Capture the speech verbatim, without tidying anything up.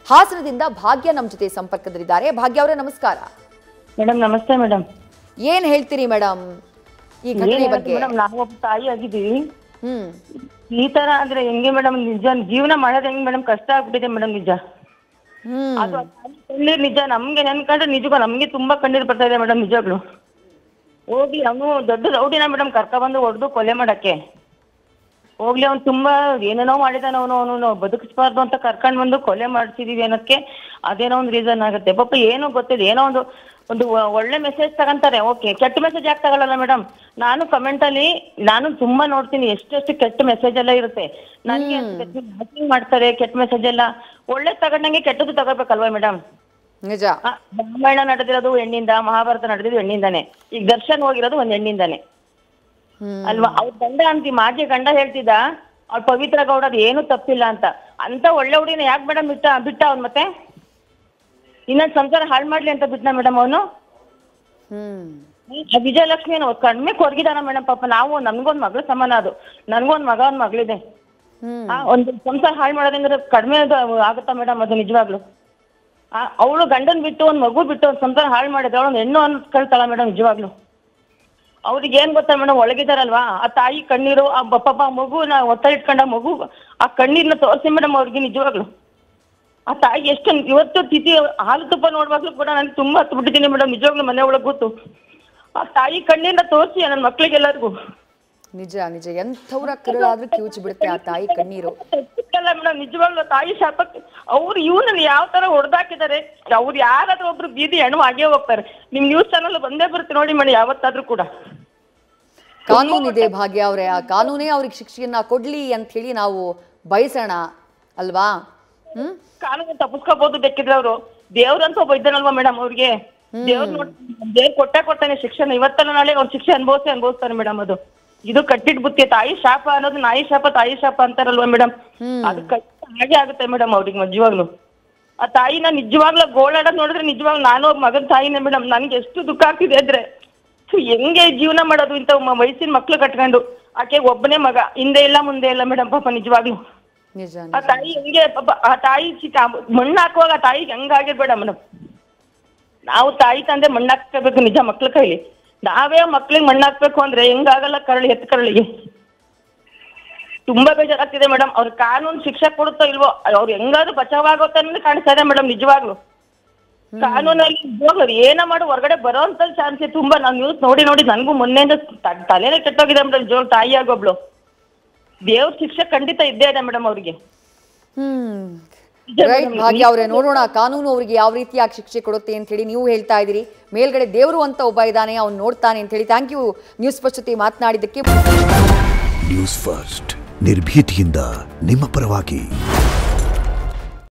ಹಾಸನದಿಂದ ಭಾಗ್ಯ ನಮ್ಮ ಜೊತೆ ಸಂಪರ್ಕದಲ್ಲಿದ್ದಾರೆ. ಭಾಗ್ಯ ಅವರೇ ನಮಸ್ಕಾರ. ಮೇಡಮ್ ನಮಸ್ತೆ ಮೇಡಮ್. ಏನ್ ಹೇಳ್ತೀರಿ ಮೇಡಮ್ ಈ ಘಟನೆ ಬಗ್ಗೆ? ಮೇಡಮ್ ನಾವು ಒಬ್ಬ ತಾಯಿ ಆಗಿದ್ದೀವಿ. ಹ್ಮ್ ಈ ತರ ಆದ್ರೆ ಹೆಂಗೆ ಮೇಡಮ್? ನಿಜ ಜೀವನ ಮಾಡೋದು ಹೆಂಗ್ ಮೇಡಮ್? ಕಷ್ಟ ಆಗ್ಬಿಟ್ಟಿದೆ ಮೇಡಮ್ ನಿಜ. ಅದು ಕಣ್ಣೀರ್ ನಿಜ ನಮ್ಗೆ ನೆನ್ಕೊಂಡ್ರೆ ನಿಜಕ್ಕೂ ನಮ್ಗೆ ತುಂಬಾ ಕಣ್ಣೀರ್ ಬರ್ತಾ ಇದೆ ಮೇಡಮ್ ನಿಜಗಳು. ಹೋಗಿ ಅವನು ದೊಡ್ಡ ರೌಡಿನ ಮೇಡಮ್ ಕರ್ಕ ಬಂದು ಹೊಡೆದು ಕೊಲೆ ಮಾಡಕ್ಕೆ ಹೋಗ್ಲಿ. ಅವ್ನು ತುಂಬಾ ಏನೇನೋ ಮಾಡಿದಾನ, ಅವನು ಅವನು ಬದುಕಿಸ್ಬಾರ್ದು ಅಂತ ಕರ್ಕೊಂಡ್ ಬಂದು ಕೊಲೆ ಮಾಡ್ಸಿದೀವಿ ಅನ್ನೋದಕ್ಕೆ ಅದೇನೋ ಒಂದು ರೀಸನ್ ಆಗುತ್ತೆ. ಪಾಪ ಏನೋ ಗೊತ್ತಿದೆ, ಏನೋ ಒಂದು ಒಂದು ಒಳ್ಳೆ ಮೆಸೇಜ್ ತಗೊಂತಾರೆ, ಓಕೆ. ಕೆಟ್ಟ ಮೆಸೇಜ್ ಯಾಕೆ ತಗೊಳ್ಳಲ್ಲ ಮೇಡಮ್? ನಾನು ಕಮೆಂಟ್ ಅಲ್ಲಿ ನಾನು ತುಂಬಾ ನೋಡ್ತೀನಿ ಎಷ್ಟೆಷ್ಟು ಕೆಟ್ಟ ಮೆಸೇಜ್ ಎಲ್ಲ ಇರುತ್ತೆ. ನನಗೆ ಮಾಡ್ತಾರೆ ಕೆಟ್ಟ ಮೆಸೇಜ್ ಎಲ್ಲ. ಒಳ್ಳೆ ತಗೊಂಡಂಗೆ ಕೆಟ್ಟದ್ದು ತಗೋಬೇಕಲ್ವಾ ಮೇಡಮ್? ನಿಜ. ರಾಮಾಯಣ ನಡೆದಿರೋದು ಹೆಣ್ಣಿಂದ, ಮಹಾಭಾರತ ನಡೆದಿರೋದು ಹೆಣ್ಣಿಂದಾನೆ, ಈಗ ದರ್ಶನ್ ಹೋಗಿರೋದು ಒಂದ್ ಹೆಣ್ಣಿಂದಾನೆ ಅಲ್ವಾ? ಅವ್ರ ಗಂಡ ಅಂತಿ ಮಾಜಿ ಗಂಡ ಹೇಳ್ತಿದ್ದ ಅವ್ರ ಪವಿತ್ರ ಗೌಡ ಅದು ಏನು ತಪ್ಪಿಲ್ಲ ಅಂತ. ಅಂತ ಒಳ್ಳೆ ಹುಡುಗಿನ ಯಾಕೆ ಮೇಡಮ್ ಬಿಟ್ಟ ಬಿಟ್ಟ ಅವ್ನು? ಮತ್ತೆ ಇನ್ನೊಂದ್ ಸಂಸಾರ ಹಾಳು ಮಾಡ್ಲಿ ಅಂತ ಬಿಟ್ಟ ಮೇಡಮ್ ಅವನು. ವಿಜಯಲಕ್ಷ್ಮಿ ಕಡಿಮೆ ಕೊರ್ಗಿದಾನ ಮೇಡಮ್. ಪಾಪ ನಾವು ನನ್ಗೊಂದ್ ಮಗಳು ಸಮಾನ, ಅದು ನನ್ಗೊಂದ್ ಮಗ ಒಂದ್ ಮಗಳಿದೆ. ಒಂದು ಸಂಸಾರ ಹಾಳು ಮಾಡೋದಂದ್ರೆ ಕಡಿಮೆ ಆಗುತ್ತಾ ಮೇಡಮ್? ಅದು ನಿಜವಾಗ್ಲು ಅವಳು ಗಂಡನ್ ಬಿಟ್ಟು ಒಂದ್ ಮಗು ಬಿಟ್ಟು ಒಂದ್ ಸಂಸಾರ ಹಾಳು ಮಾಡಿದ್ರೆ ಅವಳು ಹೆಣ್ಣು ಅನ್ಸ್ಕೊಳ್ತಾಳ ಮೇಡಮ್ ನಿಜವಾಗ್ಲು. ಅವ್ರಿಗೆ ಏನ್ ಗೊತ್ತಾ ಮೇಡಮ್, ಒಳಗಿದಾರಲ್ವಾ ಆ ತಾಯಿ ಕಣ್ಣೀರು, ಆ ಪಾಪ ಮಗುನ ಒತ್ತ ಇಟ್ಕೊಂಡ ಮಗು ಆ ಕಣ್ಣೀರ್ನ ತೋರಿಸಿ ಮೇಡಮ್ ಅವ್ರಿಗೆ ನಿಜವಾಗ್ಲು. ಆ ತಾಯಿ ಎಷ್ಟು ಇವತ್ತು ತಿಥಿ ಹಾಲು ತುಪ್ಪ ನೋಡ್ವಾಗ್ಲೂ ಕೂಡ ನಾನು ತುಂಬಾ ಹತ್ತು ಬಿಟ್ಟಿದ್ದೀನಿ ಮೇಡಮ್ ನಿಜವಾಗ್ಲು. ಮನೆ ಒಳಗೆ ಕೂತು ಆ ತಾಯಿ ಕಣ್ಣೀರ್ನ ತೋರಿಸಿ ನನ್ನ ಮಕ್ಳಿಗೆಲ್ಲರಿಗೂ. ನಿಜ ನಿಜ, ಎಂಥವ್ರ ಕರುಳಾದ್ರೂ ಕಿವುಚಿ ಬಿಡುತ್ತೆ ಆ ತಾಯಿ ಕಣ್ಣೀರು. ಮೇಡಮ್ ನಿಜವಾಗ್ಲು ತಾಯಿ ಶಾಪಕ್ಕೆ ಅವ್ರು ಇವ್ನಲ್ಲಿ ಯಾವ ತರ ಹೊಡೆದಾಕಿದ್ದಾರೆ. ಅವ್ರು ಯಾರಾದ್ರೂ ಒಬ್ರು ಬೀದಿ ಹೆಣ್ಣು ಆಗೇ ಹೋಗ್ತಾರೆ. ನಿಮ್ ನ್ಯೂಸ್ ಚಾನಲ್ ಬಂದೇ ಬರುತ್ತೆ ನೋಡಿ ಮೇಡಮ್ ಯಾವತ್ತಾದ್ರೂ ಕೂಡ. ಕಾನೂನಿದೆ ಭಾಗ್ಯ ಅವರೇ, ಆ ಕಾನೂನೇ ಅವ್ರಿಗೆ ಶಿಕ್ಷೆಯನ್ನ ಕೊಡ್ಲಿ ಅಂತ ಹೇಳಿ ನಾವು ಬಯಸೋಣ ಅಲ್ವಾ? ಹ್ಮ್ ಕಾನೂನು ತಪ್ಪಿಸ್ಕೋಬಹುದು ಬೇಕಿದ್ರೆ. ಅವರು ದೇವ್ರಂತ ಒಬ್ಬ ಇದ್ದಾನಲ್ವಾ ಮೇಡಮ್, ಅವ್ರಿಗೆ ದೇವ್ರ ನೋಡ್ ದೇವ್ರ ಕೊಟ್ಟೆ ಕೊಡ್ತಾನೆ ಶಿಕ್ಷಣ. ಇವತ್ತಲ್ಲ ನಾಳೆ ಅವ್ರ ಶಿಕ್ಷೆ ಅನುಭವಿಸಿ ಅನುಭವಿಸ್ತಾನೆ ಮೇಡಮ್. ಅದು ಇದು ಕಟ್ಟಿಟ್ ಬುತ್ತಿ. ತಾಯಿ ಶಾಪ ಅನ್ನೋದು ನಾಯಿ ಶಾಪ ತಾಯಿ ಶಾಪ ಅಂತಾರಲ್ವಾ ಮೇಡಮ್, ಅದು ಹಾಗೆ ಆಗುತ್ತೆ ಮೇಡಮ್ ಅವ್ರಿಗೆ ನಿಜವಾಗ್ಲು. ಆ ತಾಯಿನ ನಿಜವಾಗ್ಲೂ ಗೋಳಾಡೋದ್ ನೋಡಿದ್ರೆ ನಿಜವಾಗ್ಲು ನಾನು ಒಬ್ಬ ಮಗನ ತಾಯಿನೇ ಮೇಡಮ್. ನನ್ಗೆ ಎಷ್ಟು ದುಃಖ ಆಗ್ತಿದೆ ಅಂದ್ರೆ ಹೆಂಗೆ ಜೀವನ ಮಾಡೋದು ಇಂಥ ವಯಸ್ಸಿನ ಮಕ್ಳು ಕಟ್ಕೊಂಡು. ಆಕೆ ಒಬ್ಬನೇ ಮಗ, ಹಿಂದೆ ಇಲ್ಲ ಮುಂದೆ ಇಲ್ಲ ಮೇಡಮ್ ಪಾಪ ನಿಜವಾಗ್ಲು. ಆ ತಾಯಿ ಹೆಂಗೆ ಪಾಪ ಆ ತಾಯಿ ಚಿಕ್ಕ ಮಣ್ಣು ಹಾಕುವಾಗ ಆ ತಾಯಿಗೆ ಹೆಂಗಾಗಿರ್ಬೇಡ ಮೇಡಮ್. ನಾವು ತಾಯಿ ತಂದೆ ಮಣ್ಣು ಹಾಕ್ಕೋಬೇಕು ನಿಜ ಮಕ್ಳ ಕೈಲಿ. ನಾವೇ ಮಕ್ಳಿಗೆ ಮಣ್ಣು ಹಾಕ್ಬೇಕು ಅಂದ್ರೆ ಹೆಂಗಾಗಲ್ಲ ಕರಳಿ ಎತ್ತು ಕರಳಿಗೆ. ತುಂಬಾ ಬೇಜಾರಾಗ್ತಿದೆ ಮೇಡಮ್. ಅವ್ರ ಕಾನೂನು ಶಿಕ್ಷೆ ಕೊಡುತ್ತೋ ಇಲ್ವೋ, ಅವ್ರು ಹೆಂಗಾದ್ರೂ ಬಚಾವಾಗೋತನ್ನ ಕಾಣಿಸ್ತಾ ಇದೆ ಮೇಡಮ್ ನಿಜವಾಗ್ಲು. ಕಾನೂನಲ್ಲಿ ಹೋಗೋರು ಏನ ಮಾಡು ಹೊರಗಡೆ ಬರೋ ಅಂತ ಚಾನ್ಸ್ ತುಂಬಾ. ನಾವು ನ್ಯೂಸ್ ನೋಡಿ ನೋಡಿ ನನ್ಗೂ ಮೊನ್ನೆಯಿಂದ ತಲೆನೇ ಕೆಟ್ಟೋಗಿದೆ ಮೇಡಮ್. ಜೋಲ್ ತಾಯಿ ಆಗೋಬ್ಳು. ದೇವ್ರ ಶಿಕ್ಷೆ ಖಂಡಿತ ಇದ್ದೇ ಇದೆ ಮೇಡಮ್ ಅವ್ರಿಗೆ. ಹ್ಮ್ ರೈಟ್ ಭಾಗ್ಯ ಅವರೇ, ನೋಡೋಣ ಕಾನೂನು ಅವ್ರಿಗೆ ಯಾವ ರೀತಿಯಾಗಿ ಶಿಕ್ಷೆ ಕೊಡುತ್ತೆ ಅಂತ ಹೇಳಿ. ನೀವು ಹೇಳ್ತಾ ಇದ್ದೀರಿ ಮೇಲ್ಗಡೆ ದೇವರು ಅಂತ ಒಬ್ಬ ಇದ್ದಾನೆ, ಅವ್ನು ನೋಡ್ತಾನೆ ಅಂತ ಹೇಳಿ. ಥ್ಯಾಂಕ್ ಯು ನ್ಯೂಸ್ ಫಸ್ಟ್ ಜೊತೆ ಮಾತನಾಡಿದ್ದಕ್ಕೆ. ನ್ಯೂಸ್ ಫಸ್ಟ್ ನಿರ್ಭೀತಿಯಿಂದ ನಿಮ್ಮ ಪರವಾಗಿ.